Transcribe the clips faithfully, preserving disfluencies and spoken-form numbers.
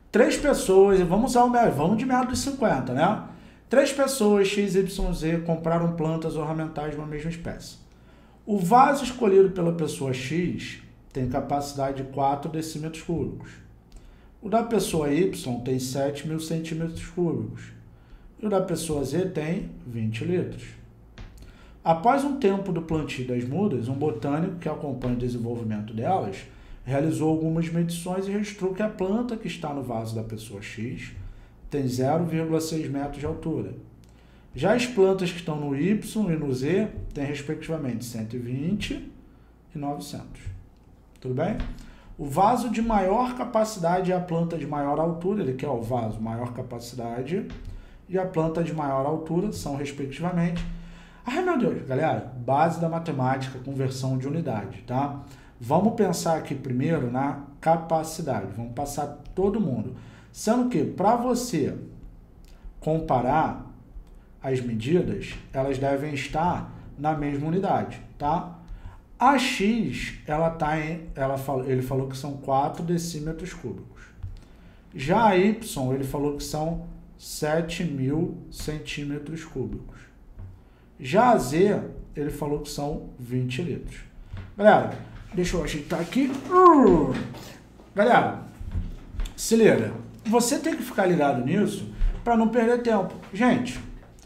Três pessoas, vamos usar o método, vamos de método dos cinquenta, né? Três pessoas, X, Y, Z, compraram plantas ornamentais de uma mesma espécie. O vaso escolhido pela pessoa X tem capacidade de quatro decímetros cúbicos. O da pessoa Y tem sete mil centímetros cúbicos. E o da pessoa Z tem vinte litros. Após um tempo do plantio das mudas, um botânico que acompanha o desenvolvimento delas realizou algumas medições e registrou que a planta que está no vaso da pessoa X tem zero vírgula seis metros de altura. Já as plantas que estão no Y e no Z têm respectivamente cento e vinte e novecentos. Tudo bem? O vaso de maior capacidade é a planta de maior altura, ele quer o vaso maior capacidade, e a planta de maior altura são respectivamente... Ai meu Deus, galera, base da matemática, conversão de unidade, tá? Vamos pensar aqui primeiro na capacidade, vamos passar todo mundo. Sendo que, para você comparar as medidas, elas devem estar na mesma unidade, tá? A X, ela tá em, ela falou, ele falou que são quatro decímetros cúbicos. Já a Y, ele falou que são sete mil centímetros cúbicos. Já a Z, ele falou que são vinte litros. Galera, deixa eu ajeitar aqui. Uh! Galera, se liga. Você tem que ficar ligado nisso para não perder tempo. Gente,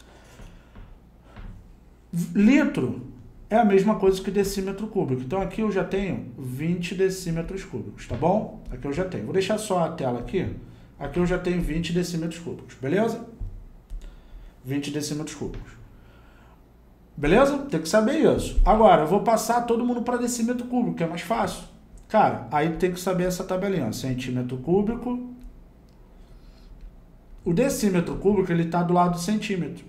litro é a mesma coisa que decímetro cúbico. Então aqui eu já tenho vinte decímetros cúbicos, tá bom? Aqui eu já tenho. Vou deixar só a tela aqui. Aqui eu já tenho vinte decímetros cúbicos, beleza? vinte decímetros cúbicos. Beleza? Tem que saber isso. Agora, eu vou passar todo mundo para decímetro cúbico, que é mais fácil. Cara, aí tem que saber essa tabelinha. Centímetro cúbico. O decímetro cúbico, ele está do lado do centímetro.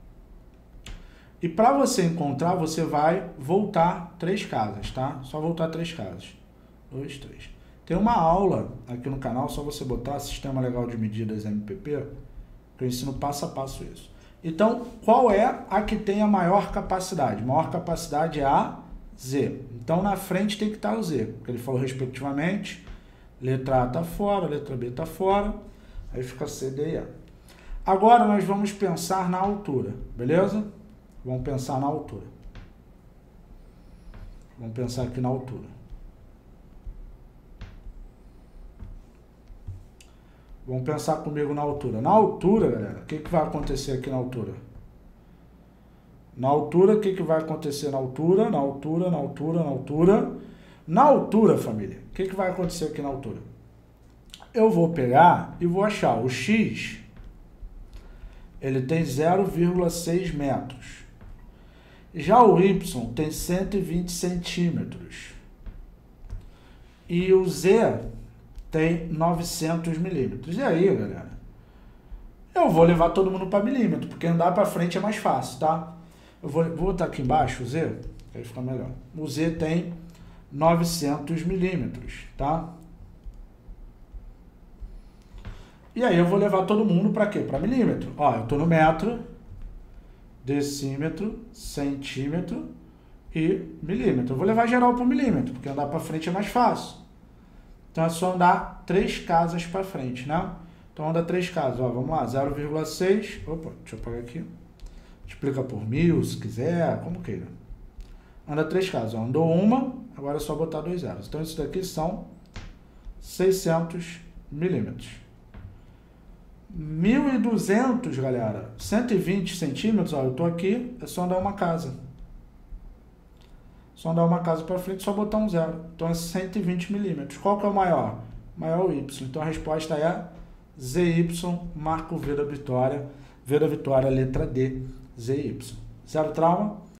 E para você encontrar, você vai voltar três casas, tá? Só voltar três casas. Dois, três. Tem uma aula aqui no canal, só você botar Sistema Legal de Medidas M P P, que eu ensino passo a passo isso. Então, qual é a que tem a maior capacidade? A maior capacidade é a Z. Então, na frente tem que estar o Z, porque ele falou respectivamente, letra A está fora, letra B está fora, aí fica C, D e E. Agora, nós vamos pensar na altura, beleza? Vamos pensar na altura. Vamos pensar aqui na altura. Vamos pensar comigo na altura. Na altura, galera, o que, que vai acontecer aqui na altura? Na altura, o que, que vai acontecer na altura? Na altura, na altura, na altura. Na altura, família, o que, que vai acontecer aqui na altura? Eu vou pegar e vou achar o X, ele tem zero vírgula seis metros. Já o Y tem cento e vinte centímetros. E o Z tem novecentos milímetros. E aí, galera? Eu vou levar todo mundo para milímetro, porque andar para frente é mais fácil, tá? Eu vou, vou botar aqui embaixo o Z, aí fica melhor. O Z tem novecentos milímetros, tá? E aí eu vou levar todo mundo para quê? Para milímetro. Ó, eu estou no metro, decímetro, centímetro e milímetro. Eu vou levar geral para o milímetro, porque andar para frente é mais fácil. Então é só andar três casas para frente, né? Então anda três casas, ó, vamos lá, zero vírgula seis, opa, deixa eu apagar aqui. Multiplica por mil, se quiser, como queira. Anda três casas, ó, andou uma, agora é só botar dois zeros. Então isso daqui são seiscentos milímetros. mil e duzentos, galera, cento e vinte centímetros, ó, eu tô aqui, é só andar uma casa. Só andar uma casa para frente, só botar um zero. Então é cento e vinte milímetros. Qual que é o maior? Maior o Y. Então a resposta é Z Y, marco V da vitória. V da vitória, letra D, Z Y. Zero trauma?